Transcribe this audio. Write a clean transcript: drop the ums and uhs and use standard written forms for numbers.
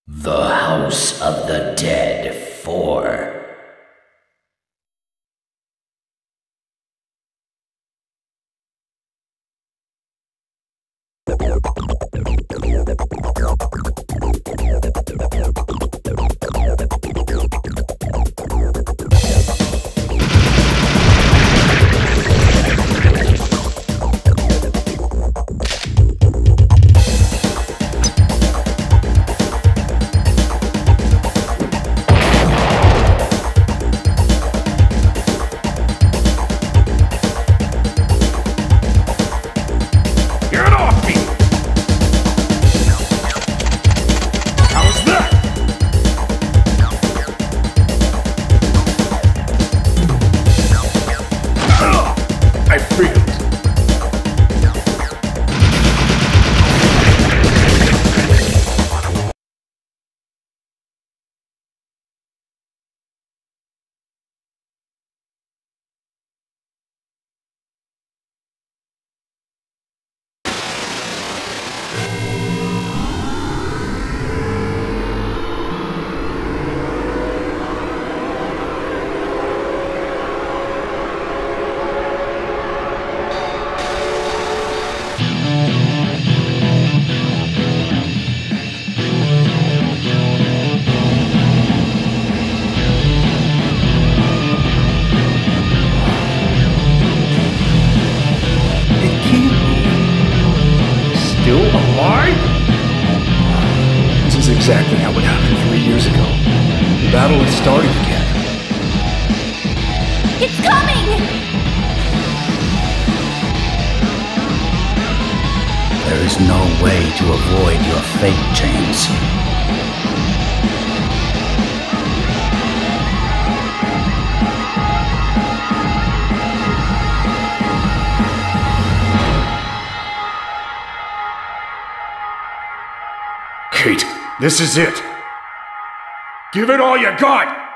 The House of the Dead 4. Still alive? This is exactly how it happened 3 years ago. The battle had started again. It's coming! There is no way to avoid your fate, James. Kate, this is it. Give it all you got!